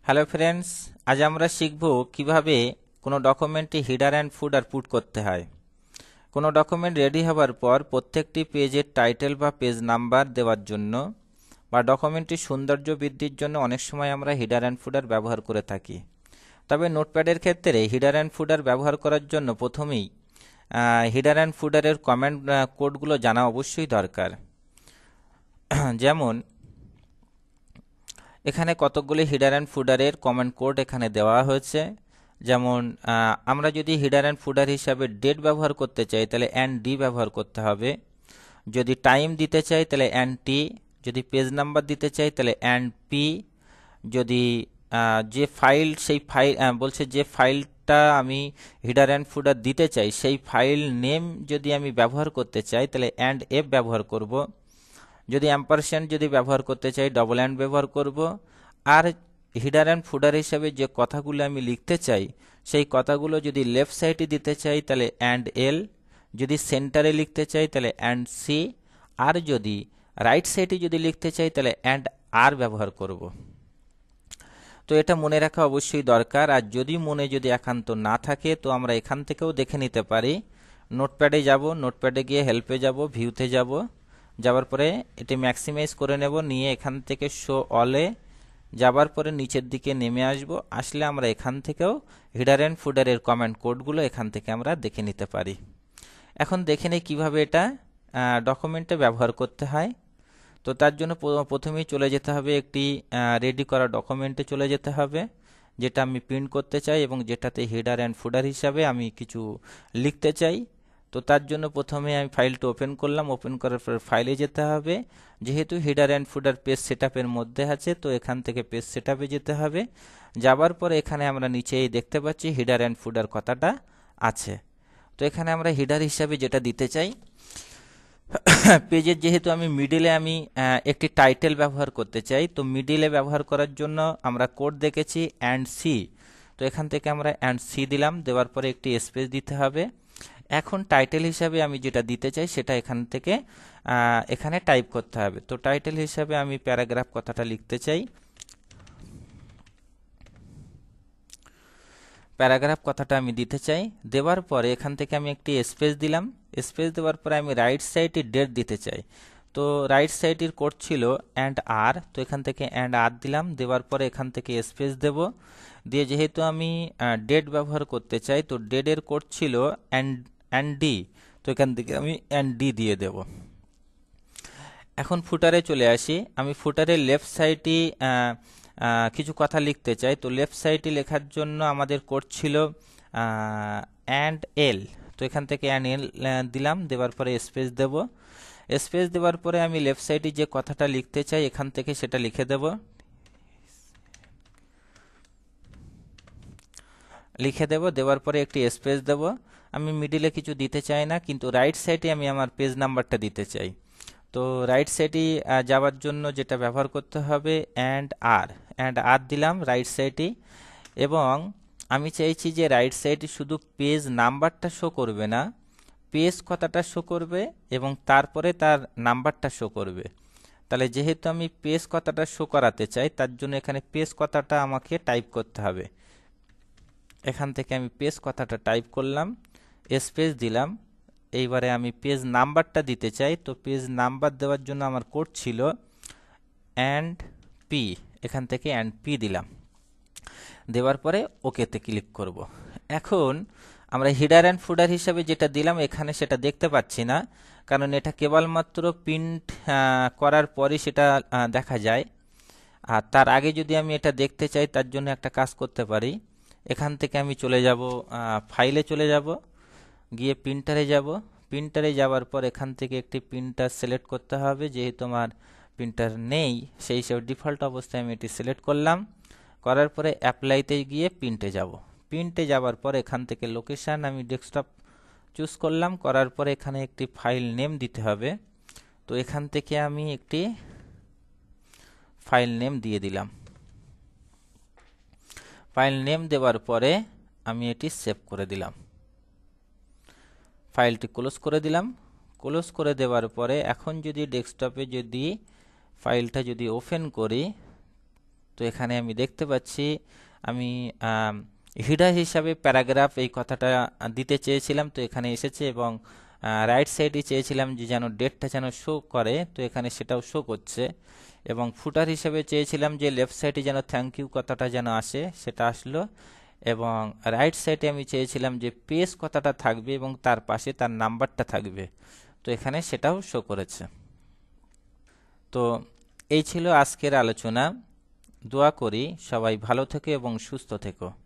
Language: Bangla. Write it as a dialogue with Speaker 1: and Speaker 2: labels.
Speaker 1: হ্যালো ফ্রেন্ডস, আজ আমরা শিখব কিভাবে কোনো ডকুমেন্টে হেডার অ্যান্ড ফুটার পুট করতে হয়। কোনো ডকুমেন্ট রেডি হওয়ার পর প্রত্যেকটি পেজের টাইটেল বা পেজ নাম্বার দেওয়ার জন্য বা ডকুমেন্টটির সৌন্দর্য বৃদ্ধির জন্য অনেক সময় আমরা হেডার অ্যান্ড ফুটার ব্যবহার করে থাকি। তবে নোটপ্যাডের ক্ষেত্রে হেডার অ্যান্ড ফুটার ব্যবহার করার জন্য প্রথমেই হেডার অ্যান্ড ফুটারের কমেন্ট কোডগুলো জানা অবশ্যই দরকার। যেমন এখানে কতকগুলি হেডার অ্যান্ড ফুটারের কমেন্ট কোড এখানে দেওয়া হয়েছে। যেমন আমরা যদি হেডার অ্যান্ড ফুটার হিসাবে ডেট ব্যবহার করতে চাই তাহলে ডি ব্যবহার করতে হবে। যদি টাইম দিতে চাই তাহলে টি। যদি পেজ নাম্বার দিতে চাই তাহলে পি। যদি যে ফাইল সেই ফাইল বলছে যে ফাইলটা আমি হেডার অ্যান্ড ফুটার দিতে চাই সেই ফাইল নেম যদি আমি ব্যবহার করতে চাই তাহলে এফ ব্যবহার করব। যদি অ্যাম্পারস্যান্ড যদি ব্যবহার করতে চাই ডবল ব্যবহার করব। আর হেডার অ্যান্ড ফুটার হিসাবে যে কথাগুলো আমি লিখতে চাই সেই কথাগুলো যদি লেফট সাইডে দিতে চাই তাহলে এল। যদি সেন্টারে লিখতে চাই তাহলে সি। আর যদি রাইট সাইডে যদি লিখতে চাই তাহলে আর ব্যবহার করব। তো এটা মনে রাখা অবশ্যই দরকার। আর যদি মনে যদি একান্ত না থাকে তো আমরা এখান থেকেও দেখে নিতে পারি। নোটপ্যাডে যাব, নোটপ্যাডে গিয়ে হেল্পে যাব, ভিউতে যাব, যাওয়ার পরে এটি ম্যাক্সিমাইজ করে নেব, নিয়ে এখান থেকে শো অলে যাবার পরে নিচের দিকে নেমে আসব। আসলে আমরা এখান থেকেও হেডার অ্যান্ড ফুটারের কমেন্ট কোডগুলো এখান থেকে আমরা দেখে নিতে পারি। এখন দেখে নিই কীভাবে এটা ডকুমেন্টে ব্যবহার করতে হয়। তো তার জন্য প্রথমেই চলে যেতে হবে একটি রেডি করা ডকুমেন্টে চলে যেতে হবে, যেটা আমি প্রিন্ট করতে চাই এবং যেটাতে হেডার অ্যান্ড ফুটার হিসাবে আমি কিছু লিখতে চাই। তো তার জন্য প্রথমে আমি ফাইলটা ওপেন করলাম, ওপেন করার পর ফাইলে যেতে হবে। যেহেতু হেডার অ্যান্ড ফুটার পেজ সেটআপের মধ্যে আছে তো এখান থেকে পেজ সেটআপে যেতে হবে। যাবার পরে এখানে আমরা নিচেই দেখতে পাচ্ছি হেডার অ্যান্ড ফুটার কথাটা আছে। তো এখানে আমরা হেডার হিসাবে যেটা দিতে চাই, পেজের যেহেতু আমি মিডিলে একটি টাইটেল ব্যবহার করতে চাই, তো মিডিলে ব্যবহার করার জন্য আমরা কোড দেখেছি সি। তো এখান থেকে আমরা সি দিলাম, দেওয়ার পরে একটি স্পেস দিতে হবে। এখন টাইটেল হিসাবে আমি যেটা দিতে চাই সেটা এখান থেকে এখানে টাইপ করতে হবে। তো টাইটেল হিসাবে আমি প্যারাগ্রাফ কথাটা লিখতে চাই, প্যারাগ্রাফ কথাটা আমি দিতে চাই। দেওয়ার পরে এখান থেকে আমি একটি স্পেস দিলাম, স্পেস দেওয়ার পরে আমি রাইট সাইডে ডেট দিতে চাই। তো রাইট সাইডের কোড ছিল আর, তো এখান থেকে আর দিলাম, দেওয়ার পরে এখান থেকে স্পেস দেব, দিয়ে যেহেতু আমি ডেট ব্যবহার করতে চাই তো ডেটের কোড ছিল ডি, তো এখান থেকে আমি ডি দিয়ে দেব। এখন ফুটারে চলে আসি। আমি ফুটারের লেফট সাইডে কিছু কথা লিখতে চাই। তো লেফট সাইডে লেখার জন্য আমাদের কোড ছিল এল। তো এখান থেকে এল দিলাম, দেওয়ার পরে স্পেস দেব। স্পেস দেওয়ার পরে আমি লেফট সাইডে যে কথাটা লিখতে চাই এখান থেকে সেটা লিখে দেব, দেওয়ার পরে একটি স্পেস দেব। আমি মিডিলে কিছু দিতে চাই না, কিন্তু রাইট সাইডে আমি আমার পেজ নাম্বারটা দিতে চাই। তো রাইট সাইডে যাওয়ার জন্য যেটা ব্যবহার করতে হবে আর দিলাম রাইট সাইডে। এবং আমি চাইছি যে রাইট সাইডে শুধু পেজ নাম্বারটা শো করবে না, পেজ কথাটা শো করবে এবং তারপরে তার নাম্বারটা শো করবে। তাহলে যেহেতু আমি পেজ কথাটা শো করাতে চাই তার জন্য এখানে পেজ কথাটা আমাকে টাইপ করতে হবে। এখান থেকে আমি পেজ কথাটা টাইপ করলাম, স্পেস দিলাম। এইবারে আমি পেজ নাম্বারটা দিতে চাই। তো পেজ নাম্বার দেওয়ার জন্য আমার কোড ছিল পি, এখান থেকে পি দিলাম, দেওয়ার পরে ওকেতে ক্লিক করব। এখন আমরা হেডার অ্যান্ড ফুটার হিসাবে যেটা দিলাম এখানে সেটা দেখতে পাচ্ছি না, কারণ এটা কেবলমাত্র প্রিন্ট করার পরই সেটা দেখা যায়। আর তার আগে যদি আমি এটা দেখতে চাই তার জন্য একটা কাজ করতে পারি। এখান থেকে আমি চলে যাব, ফাইলে চলে যাব, গিয়ে প্রিন্টারে যাব। প্রিন্টারে যাওয়ার পর এখান থেকে একটি প্রিন্টার সিলেক্ট করতে হবে। যেহেতু আমার প্রিন্টার নেই সেই হিসেবে ডিফল্ট অবস্থায় আমি এটি সিলেক্ট করলাম। করার পরে অ্যাপ্লাইতে গিয়ে প্রিন্টে যাব। প্রিন্টে যাওয়ার পর এখান থেকে লোকেশান আমি ডেস্কটপ চুজ করলাম। করার পরে এখানে একটি ফাইল নেম দিতে হবে। তো এখান থেকে আমি একটি ফাইল নেম দিয়ে দিলাম। ফাইল নেম দেওয়ার পরে আমি এটি সেভ করে দিলাম, ফাইলটি ক্লোজ করে দিলাম। ক্লোজ করে দেওয়ার পরে এখন যদি ডেস্কটপে যদি ফাইলটা যদি ওপেন করি তো এখানে আমি দেখতে পাচ্ছি আমি হিডার হিসাবে প্যারাগ্রাফ এই কথাটা দিতে চেয়েছিলাম, তো এখানে এসেছে, এবং রাইট সাইডে চেয়েছিলাম যে যেন ডেটটা যেন শো করে, তো এখানে সেটাও শো করছে। এবং ফুটার হিসাবে চেয়েছিলাম যে লেফট সাইডে যেন থ্যাংক ইউ কথাটা যেন আসে, সেটা আসলো। এবং রাইট সাইডে আমি চেয়েছিলাম যে পেজ কথাটা থাকবে এবং তার পাশে তার নাম্বারটা থাকবে, তো এখানে সেটাও শো করেছে। তো এই ছিল আজকের আলোচনা। দোয়া করি সবাই ভালো থেকো এবং সুস্থ থেকো।